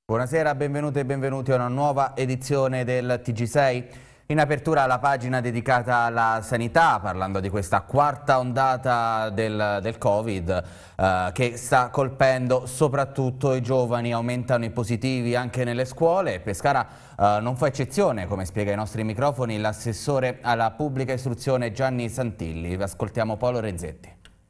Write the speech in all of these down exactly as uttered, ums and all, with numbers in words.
Buonasera, benvenute e benvenuti a una nuova edizione del T G sei. In apertura la pagina dedicata alla sanità, parlando di questa quarta ondata del, del Covid eh, che sta colpendo soprattutto i giovani. Aumentano i positivi anche nelle scuole. Pescara eh, non fa eccezione, come spiega ai nostri microfoni l'assessore alla pubblica istruzione Gianni Santilli. Ascoltiamo Paolo Renzetti.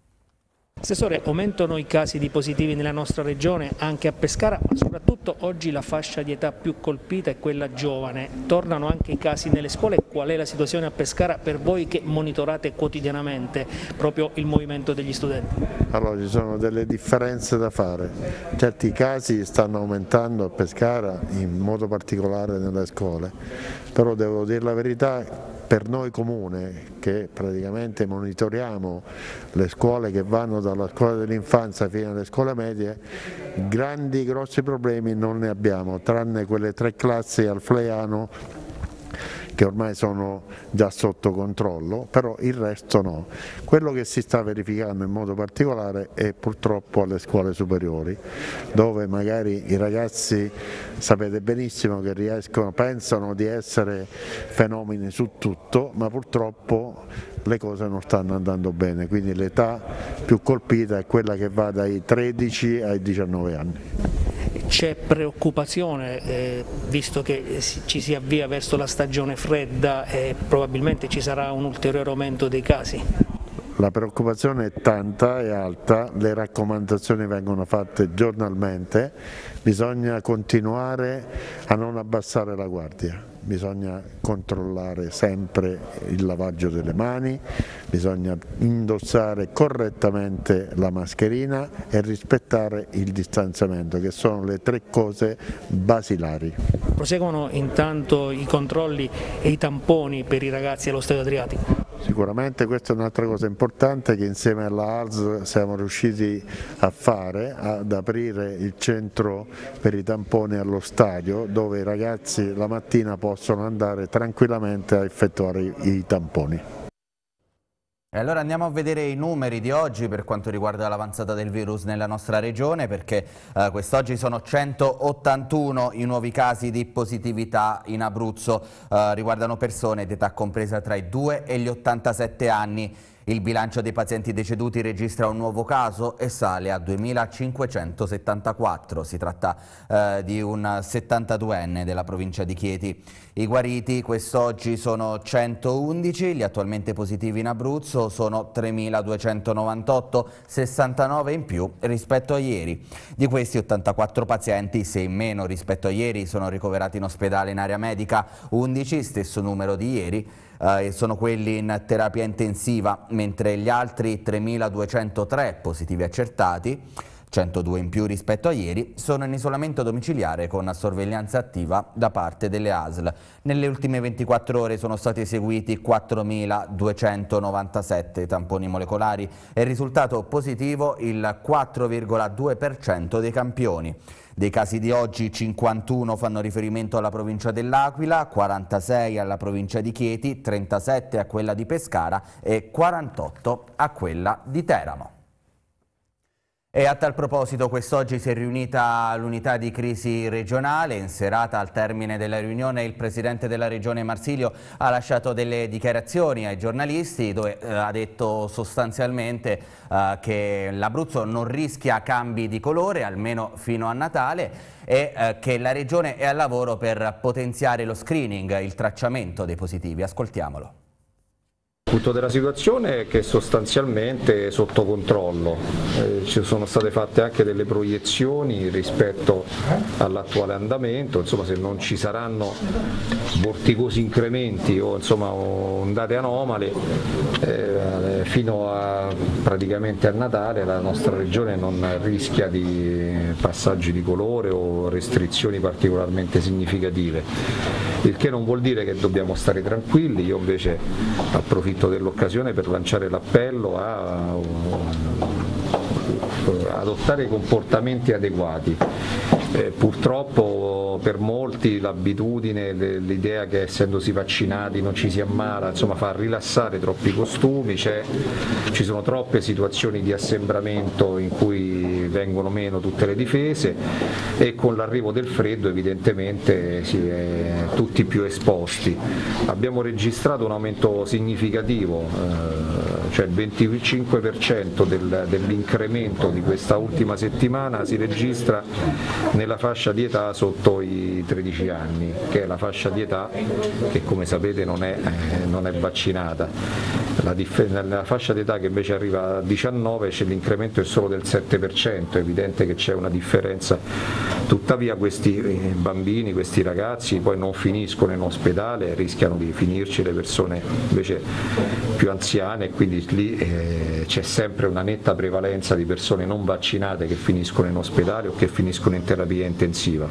Assessore, aumentano i casi di positivi nella nostra regione, anche a Pescara, ma soprattutto oggi la fascia di età più colpita è quella giovane. Tornano anche i casi nelle scuole. Qual è la situazione a Pescara per voi che monitorate quotidianamente proprio il movimento degli studenti? Allora, ci sono delle differenze da fare. Certi casi stanno aumentando a Pescara, in modo particolare nelle scuole, però devo dire la verità, per noi comune che praticamente monitoriamo le scuole che vanno dalla scuola dell'infanzia fino alle scuole medie, grandi grossi problemi non ne abbiamo, tranne quelle tre classi al Fleiano che ormai sono già sotto controllo, però il resto no. Quello che si sta verificando in modo particolare è purtroppo alle scuole superiori, dove magari i ragazzi, sapete benissimo che riescono, pensano di essere fenomeni su tutto, ma purtroppo le cose non stanno andando bene, quindi l'età più colpita è quella che va dai tredici ai diciannove anni. C'è preoccupazione, eh, visto che ci si avvia verso la stagione fredda e probabilmente ci sarà un ulteriore aumento dei casi? La preoccupazione è tanta, è alta, le raccomandazioni vengono fatte giornalmente, bisogna continuare a non abbassare la guardia. Bisogna controllare sempre il lavaggio delle mani, bisogna indossare correttamente la mascherina e rispettare il distanziamento, che sono le tre cose basilari. Proseguono intanto i controlli e i tamponi per i ragazzi allo Stadio Adriatico? Sicuramente questa è un'altra cosa importante che insieme alla A S L siamo riusciti a fare, ad aprire il centro per i tamponi allo stadio, dove i ragazzi la mattina possono andare tranquillamente a effettuare i, i tamponi. E allora andiamo a vedere i numeri di oggi per quanto riguarda l'avanzata del virus nella nostra regione, perché eh, quest'oggi sono centottantuno i nuovi casi di positività in Abruzzo, eh, riguardano persone d'età compresa tra i due e gli ottantasette anni. Il bilancio dei pazienti deceduti registra un nuovo caso e sale a duemilacinquecentosettantaquattro. Si tratta eh, di un settantaduenne della provincia di Chieti. I guariti quest'oggi sono centoundici, gli attualmente positivi in Abruzzo sono tremiladuecentonovantotto, sessantanove in più rispetto a ieri. Di questi ottantaquattro pazienti, sei in meno rispetto a ieri, sono ricoverati in ospedale in area medica, undici, stesso numero di ieri, eh, sono quelli in terapia intensiva, mentre gli altri tremiladuecentotre positivi accertati, centodue in più rispetto a ieri, sono in isolamento domiciliare con sorveglianza attiva da parte delle A S L. Nelle ultime ventiquattro ore sono stati eseguiti quattromiladuecentonovantasette tamponi molecolari e è risultato positivo il quattro virgola due per cento dei campioni. Dei casi di oggi, cinquantuno fanno riferimento alla provincia dell'Aquila, quarantasei alla provincia di Chieti, trentasette a quella di Pescara e quarantotto a quella di Teramo. E a tal proposito quest'oggi si è riunita l'unità di crisi regionale. In serata, al termine della riunione, il presidente della regione Marsilio ha lasciato delle dichiarazioni ai giornalisti dove eh, ha detto sostanzialmente eh, che l'Abruzzo non rischia cambi di colore, almeno fino a Natale, e eh, che la regione è al lavoro per potenziare lo screening, il tracciamento dei positivi. Ascoltiamolo. Il punto della situazione è che sostanzialmente è sotto controllo, eh, ci sono state fatte anche delle proiezioni rispetto all'attuale andamento, insomma se non ci saranno vorticosi incrementi o insomma ondate anomale, eh, fino a praticamente a Natale la nostra regione non rischia di passaggi di colore o restrizioni particolarmente significative, il che non vuol dire che dobbiamo stare tranquilli. Io invece approfitto dell'occasione per lanciare l'appello a ad adottare comportamenti adeguati. Eh, purtroppo per molti l'abitudine, l'idea che essendosi vaccinati non ci si ammala, insomma fa rilassare troppi costumi, ci sono troppe situazioni di assembramento in cui vengono meno tutte le difese e con l'arrivo del freddo evidentemente si è tutti più esposti. Abbiamo registrato un aumento significativo, eh, cioè il venticinque per cento del, dell'incremento di questa ultima settimana si registra nella fascia di età sotto i tredici anni, che è la fascia di età che come sapete non è, eh, non è vaccinata. La nella fascia d'età che invece arriva a diciannove l'incremento è solo del sette per cento, è evidente che c'è una differenza. Tuttavia questi bambini, questi ragazzi poi non finiscono in ospedale, rischiano di finirci le persone invece più anziane, quindi lì eh, c'è sempre una netta prevalenza di persone non vaccinate che finiscono in ospedale o che finiscono in terapia intensiva.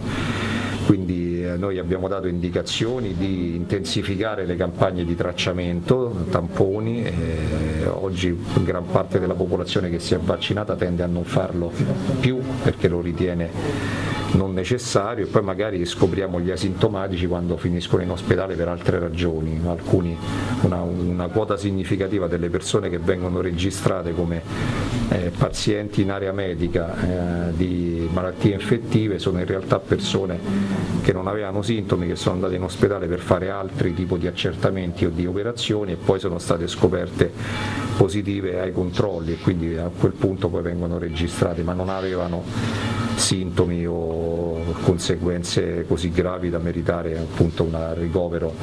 Quindi eh, noi abbiamo dato indicazioni di intensificare le campagne di tracciamento, tamponi, eh, oggi gran parte della popolazione che si è vaccinata tende a non farlo più perché lo ritiene non necessario e poi magari scopriamo gli asintomatici quando finiscono in ospedale per altre ragioni. Alcuni, una, una quota significativa delle persone che vengono registrate come eh, pazienti in area medica eh, di malattie infettive sono in realtà persone che non avevano sintomi, che sono andate in ospedale per fare altri tipi di accertamenti o di operazioni e poi sono state scoperte positive ai controlli e quindi a quel punto poi vengono registrate, ma non avevano sintomi o conseguenze così gravi da meritare appunto un ricovero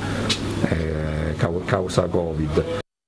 eh, causa Covid.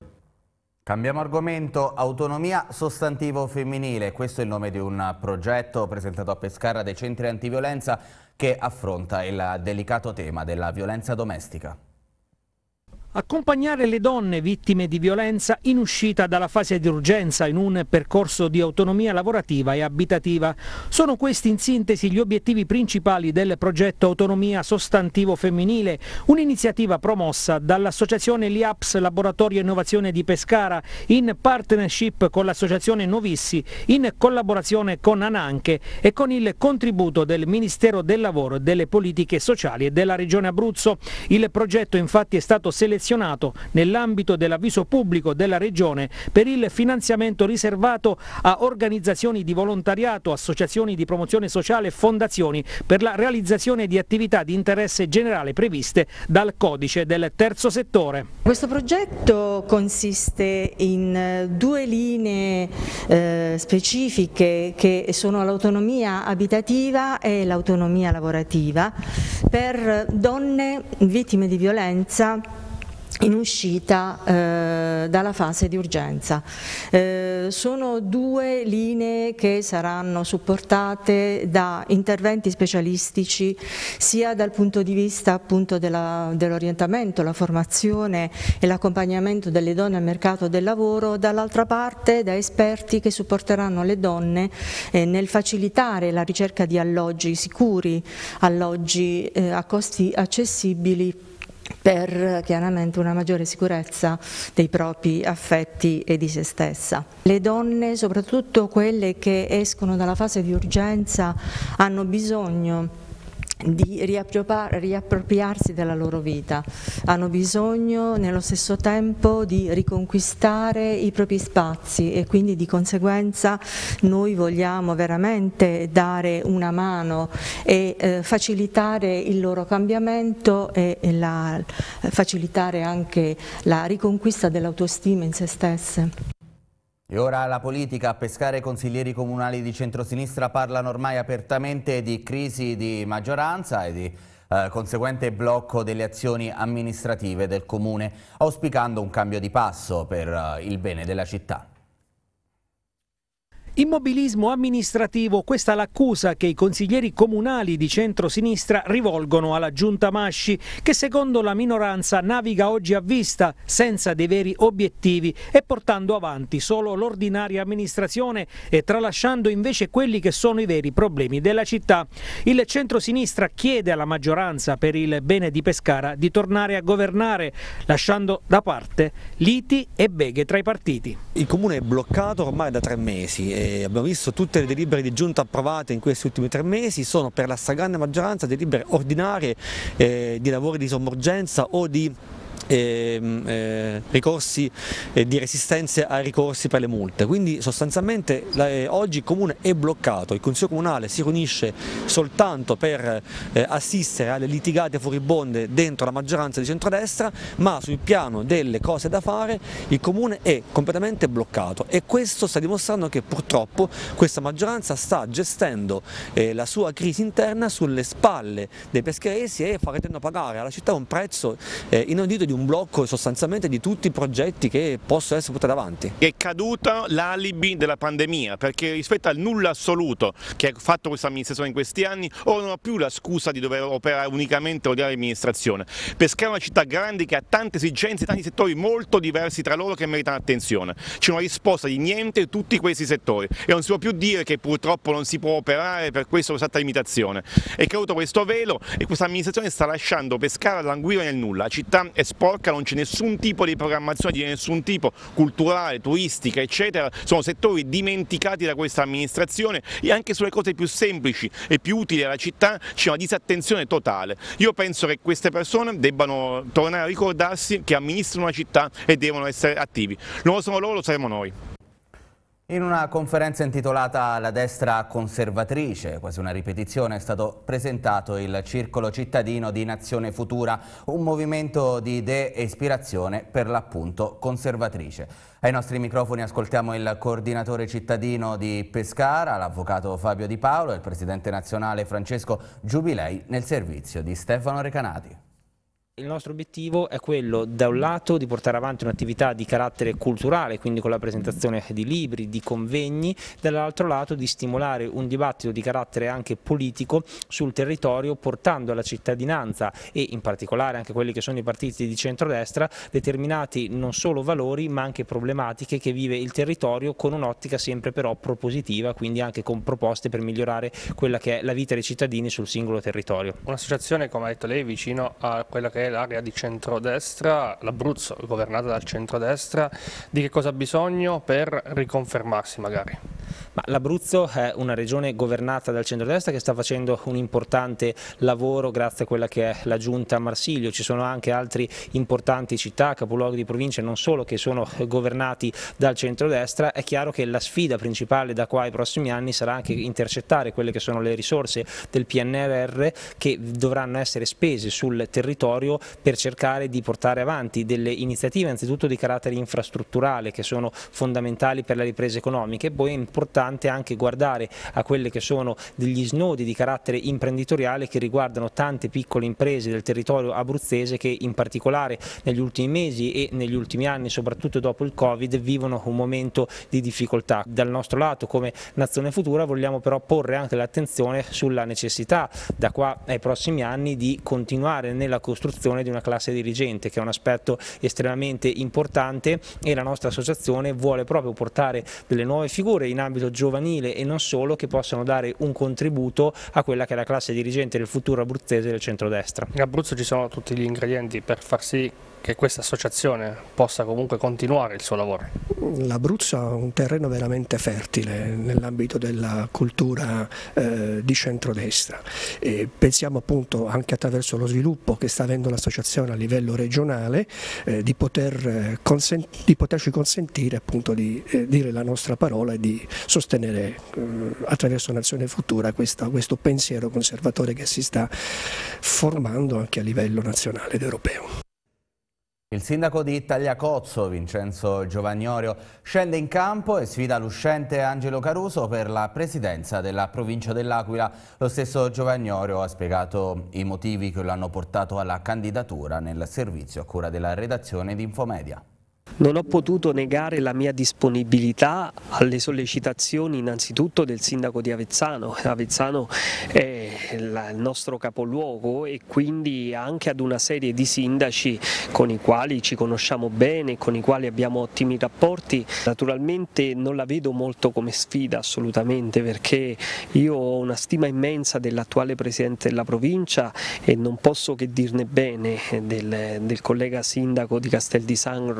Cambiamo argomento, autonomia sostantivo femminile, questo è il nome di un progetto presentato a Pescara dai centri antiviolenza che affronta il delicato tema della violenza domestica. Accompagnare le donne vittime di violenza in uscita dalla fase di urgenza in un percorso di autonomia lavorativa e abitativa. Sono questi in sintesi gli obiettivi principali del progetto Autonomia Sostantivo Femminile, un'iniziativa promossa dall'associazione L I A P S Laboratorio Innovazione di Pescara in partnership con l'associazione Novissi, in collaborazione con Ananche e con il contributo del Ministero del Lavoro, delle Politiche Sociali e della Regione Abruzzo. Il progetto infatti è stato selezionato nell'ambito dell'avviso pubblico della Regione per il finanziamento riservato a organizzazioni di volontariato, associazioni di promozione sociale e fondazioni per la realizzazione di attività di interesse generale previste dal Codice del Terzo Settore. Questo progetto consiste in due linee eh, specifiche che sono l'autonomia abitativa e l'autonomia lavorativa per donne vittime di violenza in uscita eh, dalla fase di urgenza. Eh, sono due linee che saranno supportate da interventi specialistici sia dal punto di vista appunto dell'orientamento, la formazione e l'accompagnamento delle donne al mercato del lavoro, dall'altra parte da esperti che supporteranno le donne eh, nel facilitare la ricerca di alloggi sicuri, alloggi eh, a costi accessibili per chiaramente una maggiore sicurezza dei propri affetti e di se stessa. Le donne, soprattutto quelle che escono dalla fase di urgenza, hanno bisogno di riappropriarsi della loro vita, hanno bisogno nello stesso tempo di riconquistare i propri spazi e quindi di conseguenza noi vogliamo veramente dare una mano e eh, facilitare il loro cambiamento e, e la, facilitare anche la riconquista dell'autostima in se stesse. E ora la politica. A Pescara i consiglieri comunali di centrosinistra parlano ormai apertamente di crisi di maggioranza e di eh, conseguente blocco delle azioni amministrative del comune, auspicando un cambio di passo per eh, il bene della città. Immobilismo amministrativo, questa è l'accusa che i consiglieri comunali di centrosinistra rivolgono alla giunta Masci, che secondo la minoranza naviga oggi a vista, senza dei veri obiettivi e portando avanti solo l'ordinaria amministrazione e tralasciando invece quelli che sono i veri problemi della città. Il centrosinistra chiede alla maggioranza per il bene di Pescara di tornare a governare, lasciando da parte liti e beghe tra i partiti. Il comune è bloccato ormai da tre mesi. eh, abbiamo visto tutte le delibere di giunta approvate in questi ultimi tre mesi, sono per la stragrande maggioranza delibere ordinarie eh, di lavori di sommergenza o di Eh, eh, ricorsi eh, di resistenze ai ricorsi per le multe, quindi sostanzialmente eh, oggi il comune è bloccato, il consiglio comunale si riunisce soltanto per eh, assistere alle litigate furibonde dentro la maggioranza di centrodestra, ma sul piano delle cose da fare il comune è completamente bloccato e questo sta dimostrando che purtroppo questa maggioranza sta gestendo eh, la sua crisi interna sulle spalle dei pescheresi e facendo pagare alla città un prezzo eh, inaudito di un blocco sostanzialmente di tutti i progetti che possono essere portati avanti. È caduta l'alibi della pandemia, perché rispetto al nulla assoluto che ha fatto questa amministrazione in questi anni, ora non ha più la scusa di dover operare unicamente ordinaria amministrazione. Pescara è una città grande che ha tante esigenze, tanti settori molto diversi tra loro che meritano attenzione. C'è una risposta di niente in tutti questi settori e non si può più dire che purtroppo non si può operare per questa o questa limitazione. È caduto questo velo e questa amministrazione sta lasciando Pescara languire nel nulla. La città è sporca, non c'è nessun tipo di programmazione di nessun tipo, culturale, turistica eccetera, sono settori dimenticati da questa amministrazione e anche sulle cose più semplici e più utili alla città c'è una disattenzione totale. Io penso che queste persone debbano tornare a ricordarsi che amministrano una città e devono essere attivi, non lo sono loro, lo saremo noi. In una conferenza intitolata La destra conservatrice, quasi una ripetizione, è stato presentato il Circolo Cittadino di Nazione Futura, un movimento di idee e ispirazione per l'appunto conservatrice. Ai nostri microfoni ascoltiamo il coordinatore cittadino di Pescara, l'avvocato Fabio Di Paolo e il presidente nazionale Francesco Giubilei nel servizio di Stefano Recanati. Il nostro obiettivo è quello, da un lato, di portare avanti un'attività di carattere culturale, quindi con la presentazione di libri, di convegni, dall'altro lato di stimolare un dibattito di carattere anche politico sul territorio, portando alla cittadinanza e in particolare anche quelli che sono i partiti di centrodestra determinati non solo valori ma anche problematiche che vive il territorio, con un'ottica sempre però propositiva, quindi anche con proposte per migliorare quella che è la vita dei cittadini sul singolo territorio. Un'associazione, come ha detto lei, vicino a quella che è l'area di centrodestra, l'Abruzzo governata dal centrodestra, di che cosa ha bisogno per riconfermarsi magari? L'Abruzzo è una regione governata dal centrodestra che sta facendo un importante lavoro grazie a quella che è la giunta Marsilio. Ci sono anche altre importanti città, capoluoghi di provincia non solo, che sono governati dal centrodestra. È chiaro che la sfida principale da qua ai prossimi anni sarà anche intercettare quelle che sono le risorse del P N R R che dovranno essere spese sul territorio per cercare di portare avanti delle iniziative anzitutto di carattere infrastrutturale che sono fondamentali per la ripresa economica, e poi è importante anche guardare a quelle che sono degli snodi di carattere imprenditoriale che riguardano tante piccole imprese del territorio abruzzese che in particolare negli ultimi mesi e negli ultimi anni, soprattutto dopo il Covid, vivono un momento di difficoltà. Dal nostro lato come Nazione Futura vogliamo però porre anche l'attenzione sulla necessità da qua ai prossimi anni di continuare nella costruzione di una classe dirigente, che è un aspetto estremamente importante, e la nostra associazione vuole proprio portare delle nuove figure in ambito giovanile e non solo, che possano dare un contributo a quella che è la classe dirigente del futuro abruzzese del centrodestra. In Abruzzo ci sono tutti gli ingredienti per far sì che questa associazione possa comunque continuare il suo lavoro. L'Abruzzo ha un terreno veramente fertile nell'ambito della cultura eh, di centrodestra, e pensiamo appunto anche attraverso lo sviluppo che sta avendo l'associazione a livello regionale eh, di, poter, eh, di poterci consentire appunto di eh, dire la nostra parola e di sostenere eh, attraverso Nazione Futura questa, questo pensiero conservatore che si sta formando anche a livello nazionale ed europeo. Il sindaco di Tagliacozzo, Vincenzo Giovagnorio, scende in campo e sfida l'uscente Angelo Caruso per la presidenza della provincia dell'Aquila. Lo stesso Giovagnorio ha spiegato i motivi che lo hanno portato alla candidatura nel servizio a cura della redazione di Infomedia. Non ho potuto negare la mia disponibilità alle sollecitazioni innanzitutto del sindaco di Avezzano. Avezzano è il nostro capoluogo e quindi anche ad una serie di sindaci con i quali ci conosciamo bene, con i quali abbiamo ottimi rapporti. Naturalmente non la vedo molto come sfida assolutamente, perché io ho una stima immensa dell'attuale presidente della provincia e non posso che dirne bene del, del collega sindaco di Castel di Sangro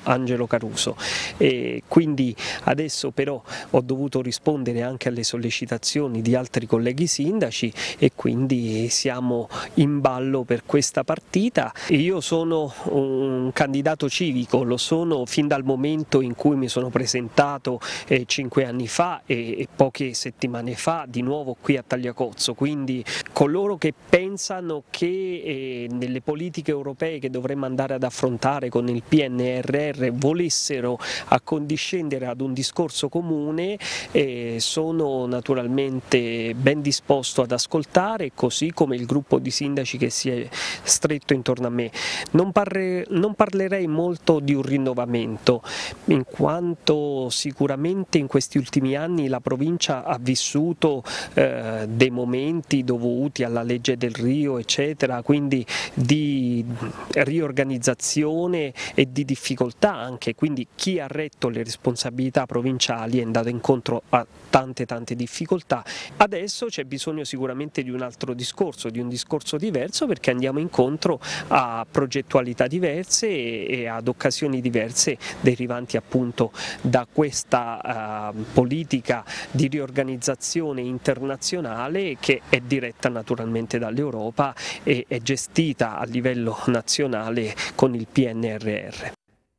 Angelo Caruso. E quindi adesso però ho dovuto rispondere anche alle sollecitazioni di altri colleghi sindaci e quindi siamo in ballo per questa partita. Io sono un candidato civico, lo sono fin dal momento in cui mi sono presentato eh, cinque anni fa e, e poche settimane fa di nuovo qui a Tagliacozzo, quindi coloro che pensano che eh, nelle politiche europee che dovremmo andare ad affrontare con il P N R R volessero accondiscendere ad un discorso comune, eh, sono naturalmente ben disposto ad ascoltare, così come il gruppo di sindaci che si è stretto intorno a me. Non, parre, non parlerei molto di un rinnovamento, in quanto sicuramente in questi ultimi anni la provincia ha vissuto eh, dei momenti dovuti alla legge del Rio, eccetera, quindi di riorganizzazione e di difficoltà anche, quindi chi ha retto le responsabilità provinciali è andato incontro a tante tante difficoltà. Adesso c'è bisogno sicuramente di un altro discorso, di un discorso diverso, perché andiamo incontro a progettualità diverse e, e ad occasioni diverse derivanti appunto da questa uh, politica di riorganizzazione internazionale che è diretta naturalmente dall'Europa e è gestita a livello nazionale con il P N R R.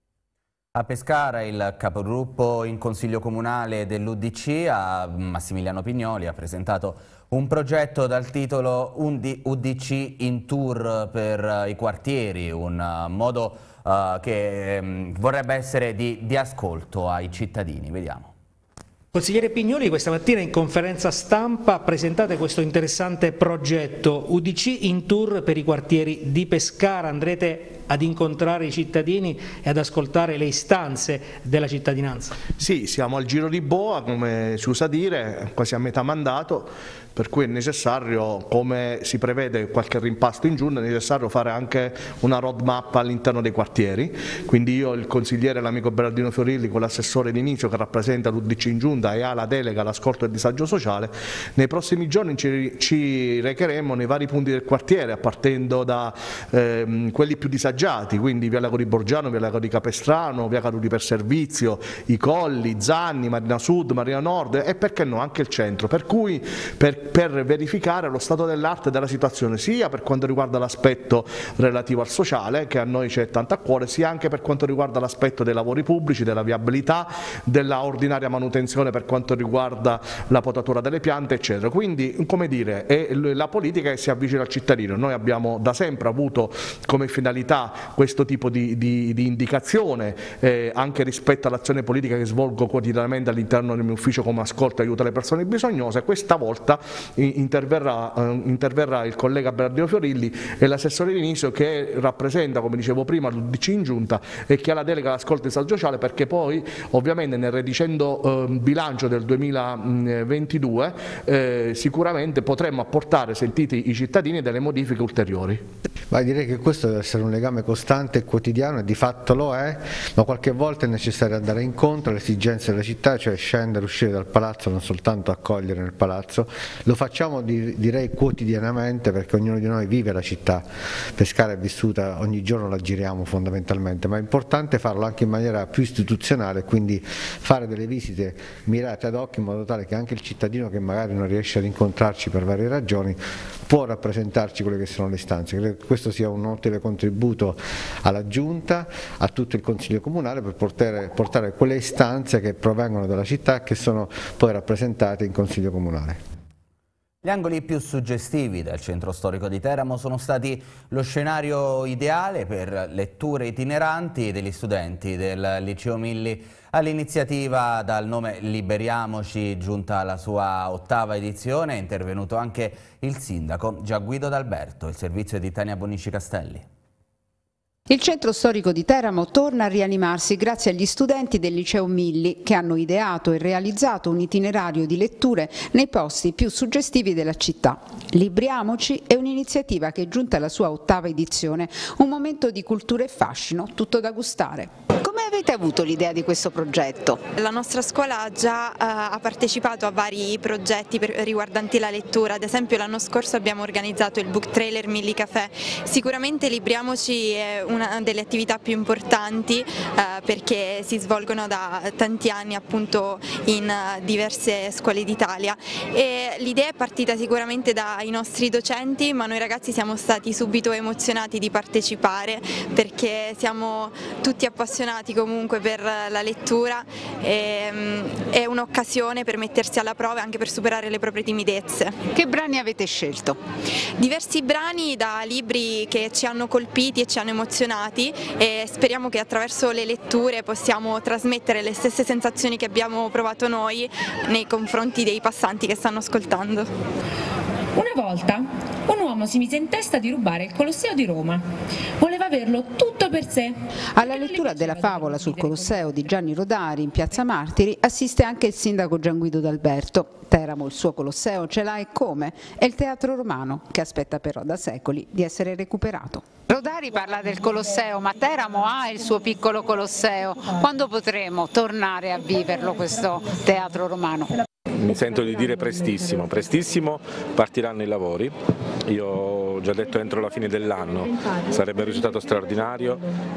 A Pescara il capogruppo in Consiglio Comunale dell'U D C, Massimiliano Pignoli, ha presentato un progetto dal titolo U D C in tour per i quartieri, un modo uh, che um, vorrebbe essere di, di ascolto ai cittadini. Vediamo. Consigliere Pignoli, questa mattina in conferenza stampa presentate questo interessante progetto U D C in tour per i quartieri di Pescara. Andrete ad incontrare i cittadini e ad ascoltare le istanze della cittadinanza. Sì, siamo al giro di boa, come si usa dire, quasi a metà mandato, per cui è necessario, come si prevede qualche rimpasto in giugno, è necessario fare anche una roadmap all'interno dei quartieri. Quindi io, il consigliere, l'amico Berardino Fiorilli, con l'assessore d'inizio che rappresenta l'U D C in giunta e ha la delega all'ascolto del disagio sociale, nei prossimi giorni ci, ci recheremo nei vari punti del quartiere, partendo da ehm, quelli più disagiati, quindi via Lago di Borgiano, via Lago di Capestrano, via Caduli per Servizio, I Colli, Zanni, Marina Sud, Marina Nord e perché no anche il centro, per cui per, per verificare lo stato dell'arte della situazione, sia per quanto riguarda l'aspetto relativo al sociale, che a noi c'è tanto a cuore, sia anche per quanto riguarda l'aspetto dei lavori pubblici, della viabilità, della ordinaria manutenzione per quanto riguarda la potatura delle piante, eccetera. Quindi, come dire, è la politica che si avvicina al cittadino. Noi abbiamo da sempre avuto come finalità questo tipo di, di, di indicazione eh, anche rispetto all'azione politica che svolgo quotidianamente all'interno del mio ufficio come ascolto e aiuto alle persone bisognose. Questa volta interverrà, eh, interverrà il collega Berardino Fiorilli e l'assessore Diniso, che rappresenta, come dicevo prima, l'U D C in giunta e che ha la delega all'ascolto e disagio sociale, perché poi ovviamente nel redicendo eh, bilancio del duemilaventidue eh, sicuramente potremmo apportare, sentiti i cittadini, delle modifiche ulteriori. Ma direi che questo deve essere un legame costante e quotidiano, e di fatto lo è, ma qualche volta è necessario andare incontro alle esigenze della città, cioè scendere, uscire dal palazzo, non soltanto accogliere nel palazzo. Lo facciamo direi quotidianamente, perché ognuno di noi vive la città. Pescara è vissuta, ogni giorno la giriamo fondamentalmente, ma è importante farlo anche in maniera più istituzionale, quindi fare delle visite mirate ad occhio, in modo tale che anche il cittadino che magari non riesce ad incontrarci per varie ragioni può rappresentarci quelle che sono le istanze. Credo che questo sia un utile contributo alla Giunta, a tutto il Consiglio Comunale, per portare, portare quelle istanze che provengono dalla città e che sono poi rappresentate in Consiglio Comunale. Gli angoli più suggestivi del centro storico di Teramo sono stati lo scenario ideale per letture itineranti degli studenti del Liceo Milli. All'iniziativa dal nome Liberiamoci, giunta alla sua ottava edizione, è intervenuto anche il sindaco Gianguido D'Alberto. Il servizio è di Tania Bonici Castelli. Il centro storico di Teramo torna a rianimarsi grazie agli studenti del Liceo Milli, che hanno ideato e realizzato un itinerario di letture nei posti più suggestivi della città. Libriamoci è un'iniziativa che è giunta alla sua ottava edizione, un momento di cultura e fascino tutto da gustare. Come Come avete avuto l'idea di questo progetto? La nostra scuola già uh, ha partecipato a vari progetti per, riguardanti la lettura, ad esempio l'anno scorso abbiamo organizzato il book trailer Milli Café. Sicuramente Libriamoci è una delle attività più importanti uh, perché si svolgono da tanti anni appunto in uh, diverse scuole d'Italia, e l'idea è partita sicuramente dai nostri docenti, ma noi ragazzi siamo stati subito emozionati di partecipare perché siamo tutti appassionati comunque per la lettura e um, è un'occasione per mettersi alla prova e anche per superare le proprie timidezze. Che brani avete scelto? Diversi brani da libri che ci hanno colpiti e ci hanno emozionati, e speriamo che attraverso le letture possiamo trasmettere le stesse sensazioni che abbiamo provato noi nei confronti dei passanti che stanno ascoltando. Una volta un uomo si mise in testa di rubare il Colosseo di Roma. Voleva averlo tutto per sé. Alla lettura della favola sul Colosseo di Gianni Rodari in Piazza Martiri assiste anche il sindaco Gianguido D'Alberto. Teramo il suo Colosseo ce l'ha e come? È il teatro romano, che aspetta però da secoli di essere recuperato. Rodari parla del Colosseo, ma Teramo ha il suo piccolo Colosseo. Quando potremo tornare a viverlo questo teatro romano? Mi sento di dire prestissimo, prestissimo partiranno i lavori, io ho già detto entro la fine dell'anno, sarebbe un risultato straordinario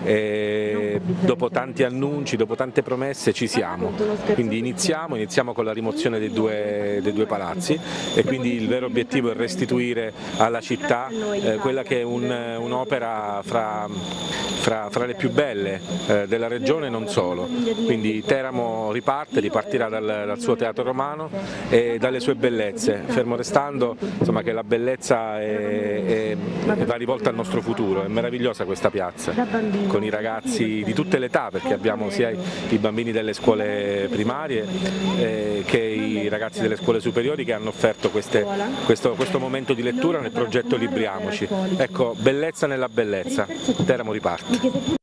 e dopo tanti annunci, dopo tante promesse ci siamo, quindi iniziamo, iniziamo con la rimozione dei due, dei due palazzi e quindi il vero obiettivo è restituire alla città eh, quella che è un, un'opera fra, fra, fra le più belle eh, della regione e non solo, quindi Teramo riparte, ripartirà dal, dal suo teatro romano e dalle sue bellezze, fermo restando insomma, che la bellezza è, è, va rivolta al nostro futuro. È meravigliosa questa piazza con i ragazzi di tutte le età, perché abbiamo sia i, i bambini delle scuole primarie eh, che i ragazzi delle scuole superiori che hanno offerto queste, questo, questo momento di lettura nel progetto Libriamoci. Ecco, bellezza nella bellezza, Teramo riparte.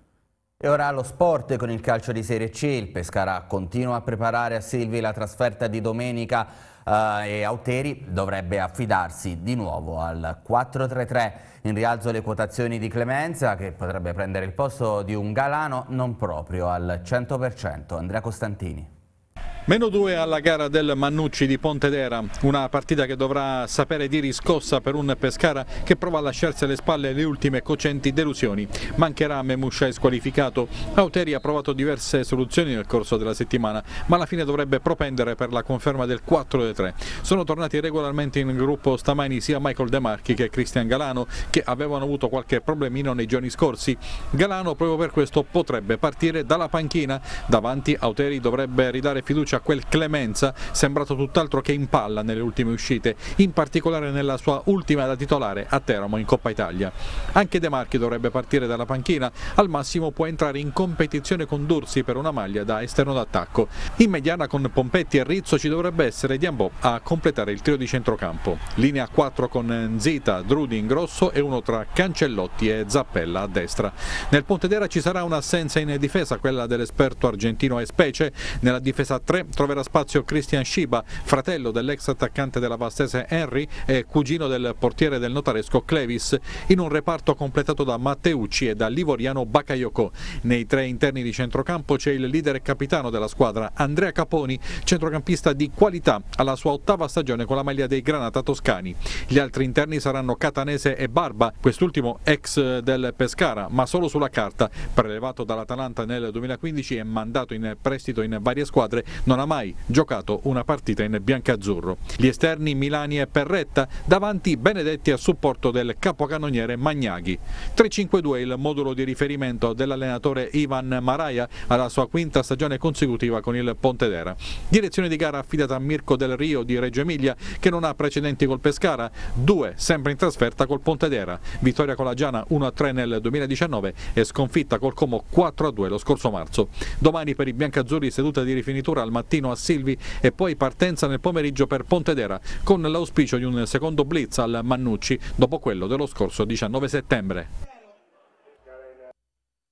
E ora lo sport con il calcio di Serie C. Il Pescara continua a preparare a Silvi la trasferta di domenica eh, e Auteri dovrebbe affidarsi di nuovo al quattro tre tre. In rialzo le quotazioni di Clemenza, che potrebbe prendere il posto di un Galano non proprio al cento per cento. Andrea Costantini. Meno due alla gara del Mannucci di Pontedera, una partita che dovrà sapere di riscossa per un Pescara che prova a lasciarsi alle spalle le ultime cocenti delusioni. Mancherà Memusciai squalificato, Auteri ha provato diverse soluzioni nel corso della settimana, ma alla fine dovrebbe propendere per la conferma del quattro tre. Sono tornati regolarmente in gruppo stamani sia Michael De Marchi che Cristian Galano, che avevano avuto qualche problemino nei giorni scorsi. Galano proprio per questo potrebbe partire dalla panchina, davanti Auteri dovrebbe ridare fiducia a quel Clemenza, sembrato tutt'altro che in palla nelle ultime uscite, in particolare nella sua ultima da titolare a Teramo in Coppa Italia. Anche De Marchi dovrebbe partire dalla panchina, al massimo può entrare in competizione con Dursi per una maglia da esterno d'attacco. In mediana con Pompetti e Rizzo ci dovrebbe essere Diambò a completare il trio di centrocampo. Linea quattro con Zita, Drudi in grosso e uno tra Cancellotti e Zappella a destra. Nel Pontedera ci sarà un'assenza in difesa, quella dell'esperto argentino Espece. Nella difesa tre troverà spazio Christian Sciba, fratello dell'ex attaccante della Vastese Henry e cugino del portiere del notaresco Clevis, in un reparto completato da Matteucci e da Livoriano Bakayoko. Nei tre interni di centrocampo c'è il leader e capitano della squadra Andrea Caponi, centrocampista di qualità alla sua ottava stagione con la maglia dei Granata Toscani. Gli altri interni saranno Catanese e Barba, quest'ultimo ex del Pescara ma solo sulla carta, prelevato dall'Atalanta nel duemilaquindici e mandato in prestito in varie squadre, non ha mai giocato una partita in biancazzurro. Gli esterni Milani e Perretta, davanti Benedetti a supporto del capocannoniere Magnaghi. tre cinque due il modulo di riferimento dell'allenatore Ivan Maraia alla sua quinta stagione consecutiva con il Pontedera. Direzione di gara affidata a Mirko Del Rio di Reggio Emilia, che non ha precedenti col Pescara, due sempre in trasferta col Pontedera. Vittoria con la Giana uno a tre nel duemiladiciannove e sconfitta col Como quattro a due lo scorso marzo. Domani per i biancazzurri seduta di rifinitura al mattino a Silvi e poi partenza nel pomeriggio per Pontedera, con l'auspicio di un secondo blitz al Mannucci dopo quello dello scorso diciannove settembre.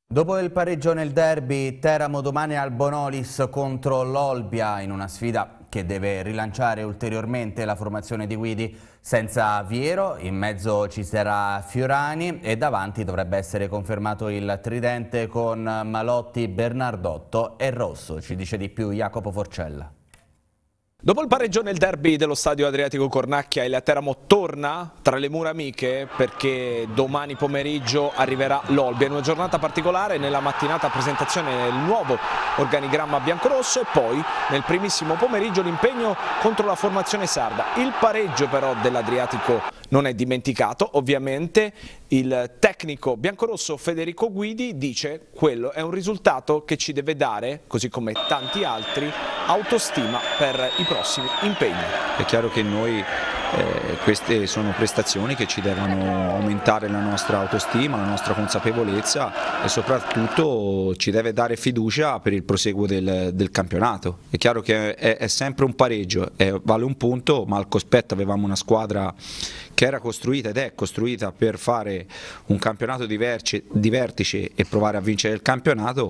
Dopo il pareggio nel derby, Teramo domani al Bonolis contro l'Olbia in una sfida che deve rilanciare ulteriormente la formazione di Guidi. Senza Viero, in mezzo ci sarà Fiorani e davanti dovrebbe essere confermato il tridente con Malotti, Bernardotto e Rosso. Ci dice di più Jacopo Forcella. Dopo il pareggio nel derby dello stadio Adriatico Cornacchia, il Teramo torna tra le mura amiche perché domani pomeriggio arriverà l'Olbia in una giornata particolare. Nella mattinata presentazione del nuovo organigramma biancorosso e poi nel primissimo pomeriggio l'impegno contro la formazione sarda. Il pareggio però dell'Adriatico non è dimenticato, ovviamente il tecnico biancorosso Federico Guidi dice quello è un risultato che ci deve dare, così come tanti altri, autostima per i prossimi impegni. È chiaro che noi eh, queste sono prestazioni che ci devono aumentare la nostra autostima, la nostra consapevolezza e soprattutto ci deve dare fiducia per il proseguo del, del campionato. È chiaro che è, è sempre un pareggio, è, vale un punto, ma al cospetto avevamo una squadra che era costruita ed è costruita per fare un campionato di, vertice, di vertice e provare a vincere il campionato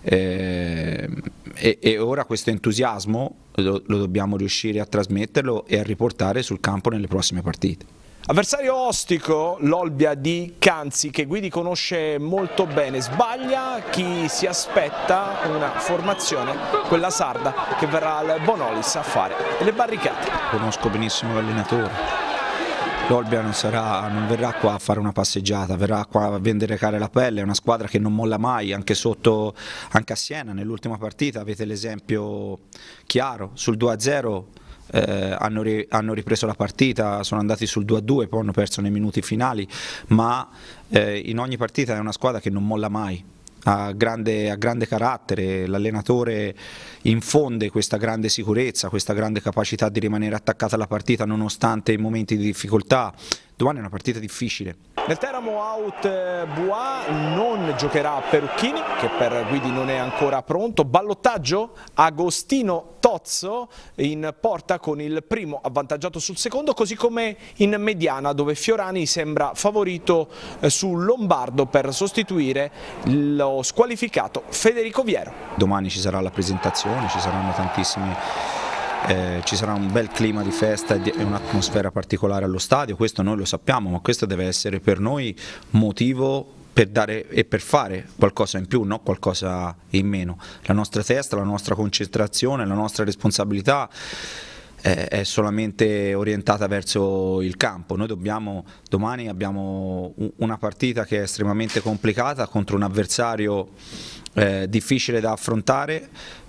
eh, e, e ora questo entusiasmo lo, lo dobbiamo riuscire a trasmetterlo e a riportare sul campo nelle prossime partite. Avversario ostico, l'Olbia di Canzi, che Guidi conosce molto bene. Sbaglia chi si aspetta una formazione, quella sarda, che verrà al Bonolis a fare le barricate. Conosco benissimo l'allenatore. L'Olbia non, sarà, non verrà qua a fare una passeggiata, verrà qua a vendere la pelle, è una squadra che non molla mai, anche, sotto, anche a Siena nell'ultima partita avete l'esempio chiaro, sul due a zero eh, hanno, ri, hanno ripreso la partita, sono andati sul due a due, poi hanno perso nei minuti finali, ma eh, in ogni partita è una squadra che non molla mai. Ha grande, ha grande carattere, l'allenatore infonde questa grande sicurezza, questa grande capacità di rimanere attaccata alla partita nonostante i momenti di difficoltà. Domani è una partita difficile. Nel Teramo out Bois, non giocherà Perucchini che per Guidi non è ancora pronto. Ballottaggio Agostino Tozzo in porta con il primo avvantaggiato sul secondo, così come in mediana dove Fiorani sembra favorito sul Lombardo per sostituire lo squalificato Federico Viero. Domani ci sarà la presentazione, ci saranno tantissimi Eh, ci sarà un bel clima di festa e un'atmosfera particolare allo stadio, questo noi lo sappiamo, ma questo deve essere per noi motivo per dare e per fare qualcosa in più, non qualcosa in meno. La nostra testa, la nostra concentrazione, la nostra responsabilità eh, è solamente orientata verso il campo. Noi dobbiamo, domani abbiamo una partita che è estremamente complicata contro un avversario eh, difficile da affrontare,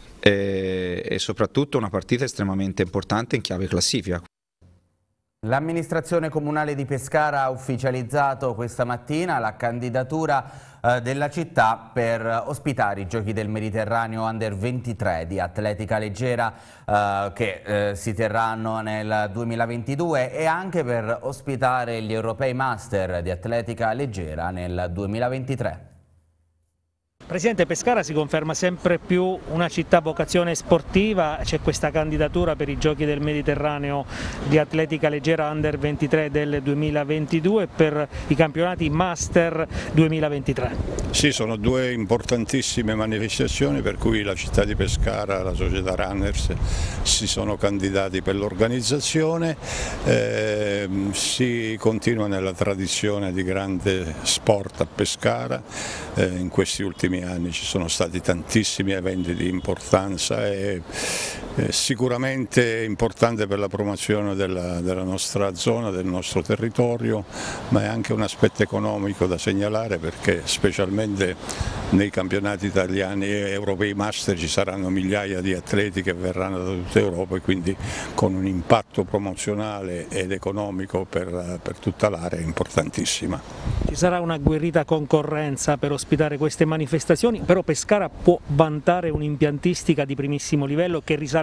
e soprattutto una partita estremamente importante in chiave classifica. L'amministrazione comunale di Pescara ha ufficializzato questa mattina la candidatura eh, della città per ospitare i Giochi del Mediterraneo Under ventitré di atletica leggera eh, che eh, si terranno nel duemilaventidue e anche per ospitare gli Europei Master di atletica leggera nel duemilaventitré. Presidente, Pescara si conferma sempre più una città a vocazione sportiva, c'è questa candidatura per i Giochi del Mediterraneo di atletica leggera Under ventitré del duemilaventidue e per i campionati Master duemilaventitré. Sì, sono due importantissime manifestazioni per cui la città di Pescara e la società Runners si sono candidati per l'organizzazione, eh, si continua nella tradizione di grande sport a Pescara, eh, in questi ultimi anni ci sono stati tantissimi eventi di importanza e eh, sicuramente importante per la promozione della, della nostra zona, del nostro territorio, ma è anche un aspetto economico da segnalare perché specialmente nei campionati italiani e europei master ci saranno migliaia di atleti che verranno da tutta Europa e quindi con un impatto promozionale ed economico per, per tutta l'area importantissima. Ci sarà una agguerrita concorrenza per ospitare queste manifestazioni, però Pescara può vantare un'impiantistica di primissimo livello che risale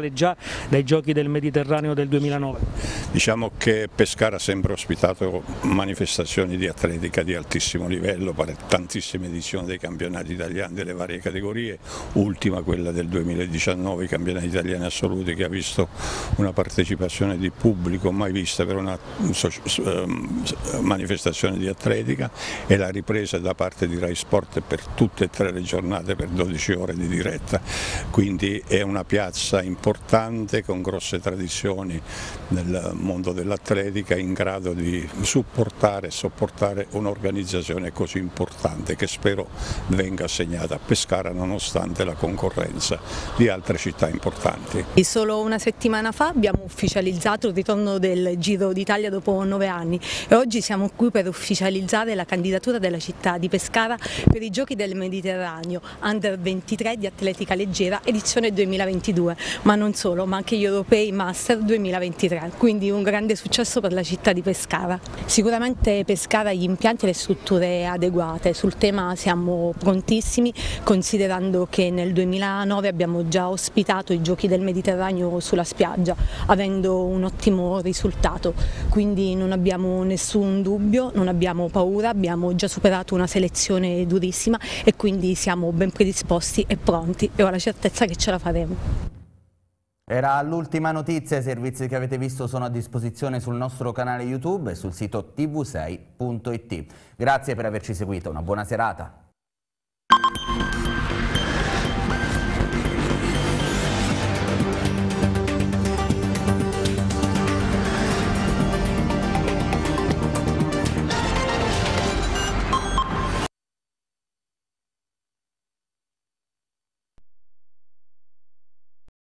mondiale già dai Giochi del Mediterraneo del duemilanove? Diciamo che Pescara ha sempre ospitato manifestazioni di atletica di altissimo livello, tantissime edizioni dei campionati italiani delle varie categorie, ultima quella del duemiladiciannove, i campionati italiani assoluti, che ha visto una partecipazione di pubblico mai vista per una manifestazione di atletica, e la ripresa da parte di Rai Sport per tutte e tre le giornate per dodici ore di diretta, quindi è una piazza importante con grosse tradizioni nel mondo dell'atletica, in grado di supportare e sopportare un'organizzazione così importante che spero venga assegnata a Pescara nonostante la concorrenza di altre città importanti. Solo una settimana fa abbiamo ufficializzato il ritorno del Giro d'Italia dopo nove anni e oggi siamo qui per ufficializzare la candidatura della città di Pescara per i Giochi del Mediterraneo Under ventitré di atletica leggera edizione duemilaventidue, ma non solo, ma anche gli europei Master duemilaventitré, quindi un grande successo per la città di Pescara. Sicuramente Pescara ha gli impianti e le strutture adeguate, sul tema siamo prontissimi, considerando che nel duemilanove abbiamo già ospitato i Giochi del Mediterraneo sulla spiaggia, avendo un ottimo risultato, quindi non abbiamo nessun dubbio, non abbiamo paura, abbiamo già superato una selezione durissima e quindi siamo ben predisposti e pronti e ho la certezza che ce la faremo. Era l'ultima notizia, i servizi che avete visto sono a disposizione sul nostro canale YouTube e sul sito T V sei punto it. Grazie per averci seguito, una buona serata.